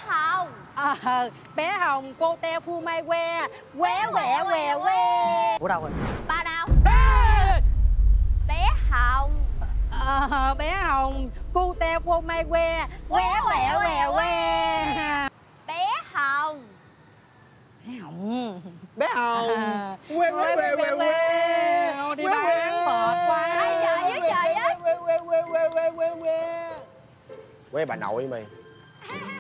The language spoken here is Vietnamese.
Hồng. Bé Hồng cô teo phu mai que. Qué quẹ què que. Ủa đâu rồi? Ba đâu? Bé Hồng. Bé Hồng cu teo phu mai que. Qué quẹ què que. Bé Hồng. Bé Hồng. Bé Hồng. Quê quê quê quê quê. Đi bán mệt quá. Ai trời với trời á. Quê bà nội mày.